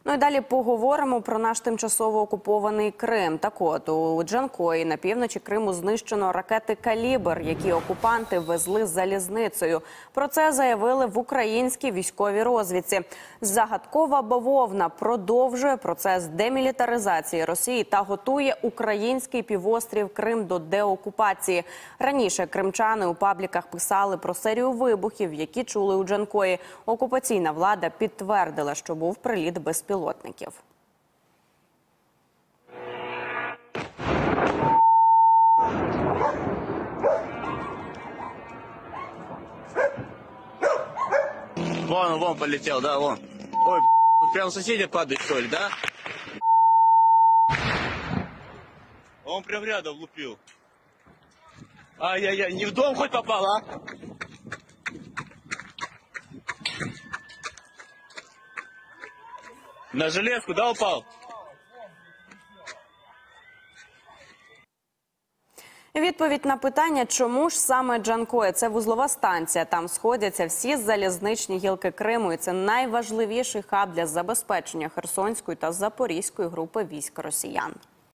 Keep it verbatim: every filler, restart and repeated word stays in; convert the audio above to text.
Ну і далі поговоримо про наш тимчасово окупований Крим. Так от, у Джанкої на півночі Криму знищено ракети «Калібр», які окупанти везли залізницею. Про це заявили в українській військовій розвідці. Загадкова бавовна продовжує процес демілітаризації Росії та готує український півострів Крим до деокупації. Раніше кримчани у пабліках писали про серію вибухів, які чули у Джанкої. Окупаційна влада підтвердила, що був приліт безпілотників. Вон, вон полетел, да, вон. Ой, прям соседи падают, что ли, да? Он прям рядом лупил. Ай-яй-яй, не в дом хоть попал, а? На железку, да, упал? Відповідь на питання, чому ж саме Джанкої – це вузлова станція. Там сходяться всі залізничні гілки Криму. І це найважливіший хаб для забезпечення Херсонської та Запорізької групи військ росіян.